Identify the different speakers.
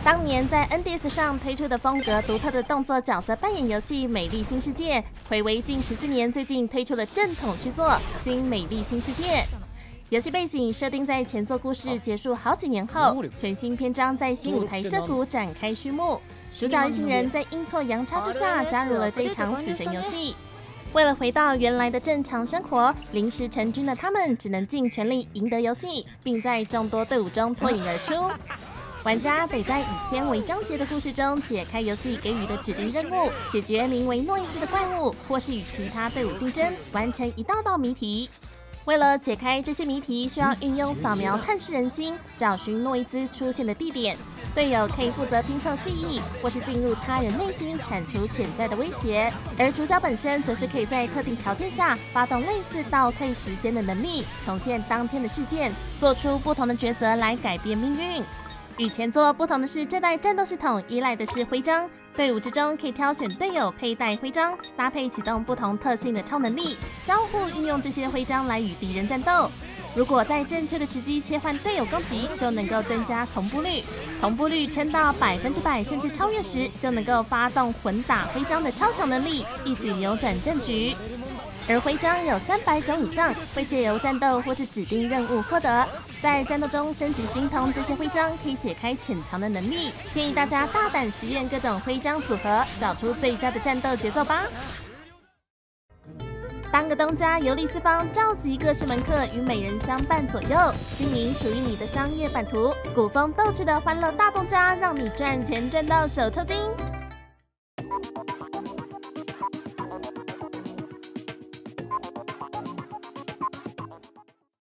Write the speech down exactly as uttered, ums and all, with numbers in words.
Speaker 1: 当年在 N D S 上推出的风格独特的动作角色扮演游戏《美丽新世界》，睽违近十四年，最近推出了正统续作《新美丽新世界》。游戏背景设定在前作故事结束好几年后，全新篇章在新舞台涉谷展开序幕。主角一行人在阴错阳差之下加入了这场死神游戏。为了回到原来的正常生活，临时成军的他们只能尽全力赢得游戏，并在众多队伍中脱颖而出。玩家得在以天为章节的故事中解开游戏给予的指定任务，解决名为诺伊兹的怪物，或是与其他队伍竞争，完成一道道谜题。为了解开这些谜题，需要运用扫描探视人心，找寻诺伊兹出现的地点。队友可以负责拼凑记忆，或是进入他人内心铲除潜在的威胁。而主角本身则是可以在特定条件下发动类似倒退时间的能力，重现当天的事件，做出不同的抉择来改变命运。与前作不同的是，这代战斗系统依赖的是徽章，队伍之中可以挑选队友佩戴徽章，搭配启动不同特性的超能力，交互运用这些徽章来与敌人战斗。如果在正确的时机切换队友攻击，就能够增加同步率。同步率撑到百分之百甚至超越时，就能够发动混打徽章的超强能力，一举扭转战局。而徽章有三百种以上，会借由战斗或是指定任务获得。在战斗中升级精通这些徽章，可以解开潜藏的能力。建议大家大胆实验各种徽章组合，找出最佳的战斗节奏吧。当个东家游历四方，召集各式门客与美人相伴左右，经营属于你的商业版图。古风逗趣的欢乐大东家，让你赚钱赚到手抽筋。